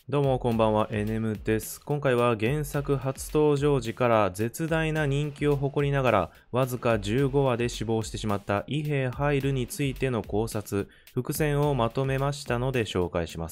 どうもこんばんは、NM です。今回は原作初登場時から絶大な人気を誇りながらわずか15話で死亡してしまった伊兵ハイルについての考察、伏線をまとめましたので紹介します。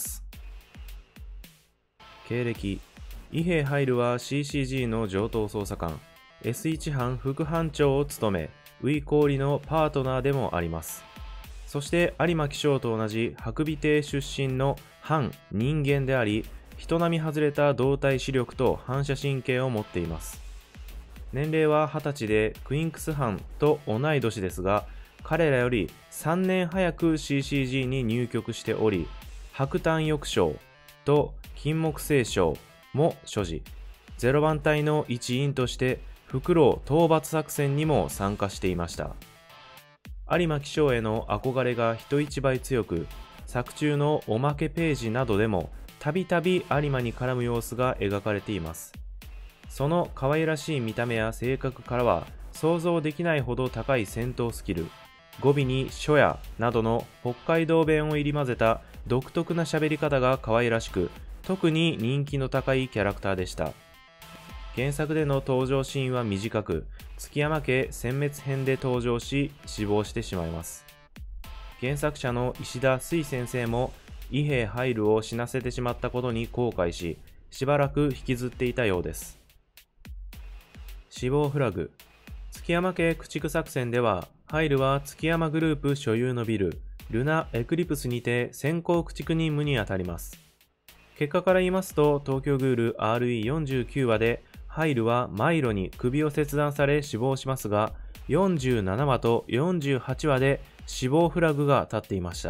経歴。伊兵ハイルは CCG の上等捜査官、S1 班副班長を務め、ウイコーリのパートナーでもあります。そして有馬騎将と同じ白尾邸出身の反人間であり、人並み外れた動体視力と反射神経を持っています。年齢は20歳でクインクス班と同い年ですが、彼らより3年早く CCG に入局しており、白炭翼章と金木星章も所持、0番隊の一員としてフクロウ討伐作戦にも参加していました。有馬騎将への憧れが人一倍強く、作中のおまけページなどでもたびたび有馬に絡む様子が描かれています。その可愛らしい見た目や性格からは想像できないほど高い戦闘スキル、語尾に書やなどの北海道弁を入り混ぜた独特な喋り方が可愛らしく、特に人気の高いキャラクターでした。原作での登場シーンは短く、築山家殲滅編で登場し死亡してしまいます。原作者の石田水先生も伊兵ハイルを死なせてしまったことに後悔し、しばらく引きずっていたようです。死亡フラグ。築山家駆逐作戦では、ハイルは築山グループ所有のビル、ルナ・エクリプスにて先行駆逐任務にあたります。結果から言いますと、東京グール RE49 話で、ハイルはマイロに首を切断され死亡しますが、47話と48話で死亡フラグが立っていました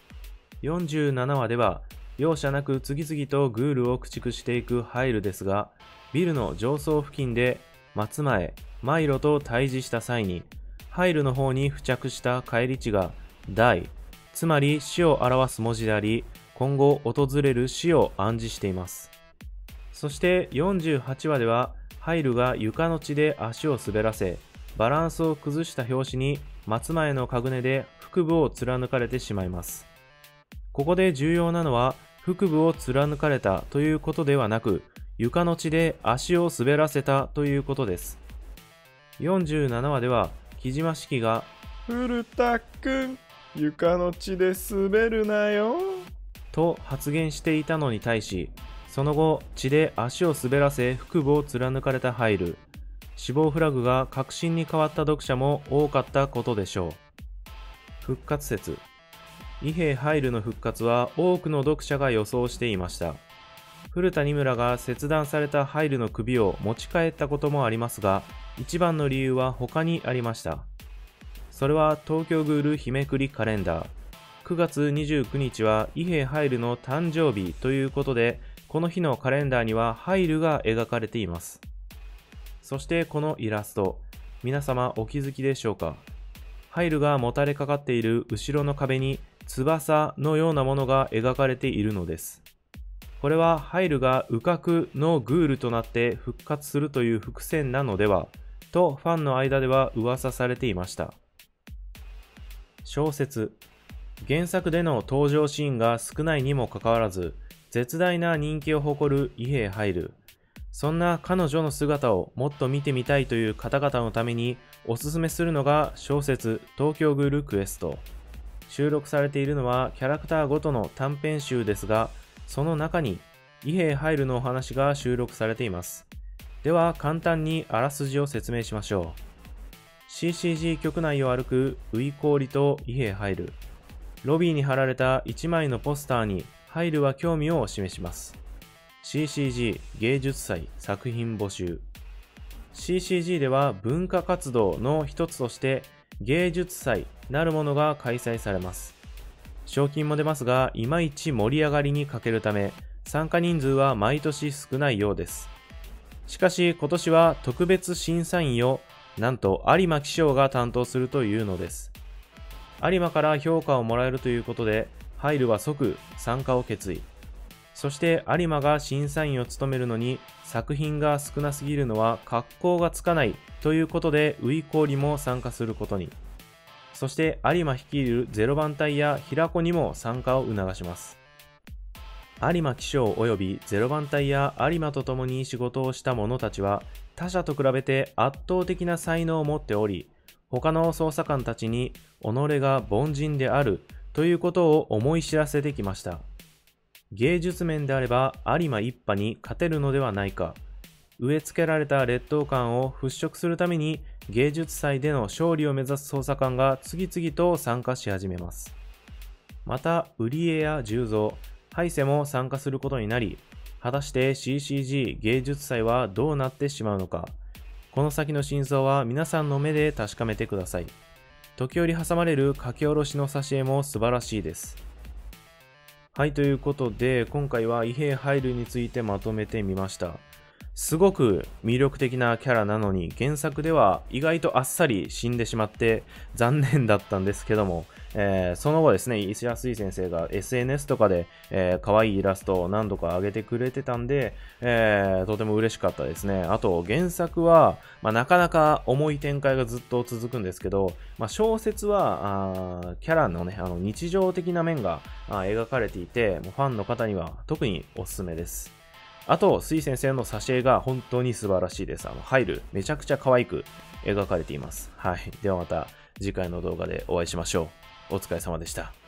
。47話では容赦なく次々とグールを駆逐していくハイルですが、ビルの上層付近で松前、マイロと対峙した際に、ハイルの方に付着した返り値が大、つまり死を表す文字であり、今後訪れる死を暗示しています。そして48話では、ハイルが床の地で足を滑らせ、バランスを崩した拍子に松前のかぐねで腹部を貫かれてしまいます。ここで重要なのは、腹部を貫かれたということではなく、床の地で足を滑らせたということです。47話では、木島四季が、 古田くん、床の地で滑るなよと発言していたのに対し、その後、血で足を滑らせ腹部を貫かれたハイル。死亡フラグが確信に変わった読者も多かったことでしょう。復活説。伊兵ハイルの復活は多くの読者が予想していました。古田二村が切断されたハイルの首を持ち帰ったこともありますが、一番の理由は他にありました。それは東京グール日めくりカレンダー。9月29日は伊兵ハイルの誕生日ということで、この日のカレンダーにはハイルが描かれています。そしてこのイラスト、皆様お気づきでしょうか。ハイルがもたれかかっている後ろの壁に翼のようなものが描かれているのです。これはハイルが羽角のグールとなって復活するという伏線なのではとファンの間では噂されていました。小説。原作での登場シーンが少ないにもかかわらず、絶大な人気を誇る伊兵ハイル。そんな彼女の姿をもっと見てみたいという方々のためにおすすめするのが小説東京グールクエスト。収録されているのはキャラクターごとの短編集ですが、その中に伊兵ハイルのお話が収録されています。では簡単にあらすじを説明しましょう。CCG 局内を歩くウイコーリと伊兵ハイル。ロビーに貼られた1枚のポスターにハイルは興味を示します。CCG 芸術祭作品募集。CCG では文化活動の一つとして芸術祭なるものが開催されます。賞金も出ますが、いまいち盛り上がりに欠けるため、参加人数は毎年少ないようです。しかし今年は特別審査員をなんと有馬騎将が担当するというのです。有馬から評価をもらえるということで、ハイルは即参加を決意。そして有馬が審査員を務めるのに作品が少なすぎるのは格好がつかないということで、ウイコーリも参加することに。そして有馬率いるゼロ番隊や平子にも参加を促します。 有馬騎将及び0番隊や有馬と共に仕事をした者たちは他者と比べて圧倒的な才能を持っており、他の捜査官たちに己が凡人であるということを思い知らせてきました。芸術面であれば有馬一派に勝てるのではないか。植え付けられた劣等感を払拭するために芸術祭での勝利を目指す捜査官が次々と参加し始めます。また、売江や重蔵、ハイセも参加することになり、果たして CCG 芸術祭はどうなってしまうのか。この先の真相は皆さんの目で確かめてください。時折挟まれる書き下ろしの挿絵も素晴らしいです。はい、ということで、今回は伊兵ハイルについてまとめてみました。すごく魅力的なキャラなのに、原作では意外とあっさり死んでしまって残念だったんですけども、その後ですね、石安井先生が SNS とかで、可愛いイラストを何度か上げてくれてたんで、とても嬉しかったですね。あと原作は、なかなか重い展開がずっと続くんですけど、小説はキャラのね、日常的な面が描かれていて、もうファンの方には特におすすめです。あと、スイ先生の挿絵が本当に素晴らしいです。ハイル、めちゃくちゃ可愛く描かれています。はい。ではまた次回の動画でお会いしましょう。お疲れ様でした。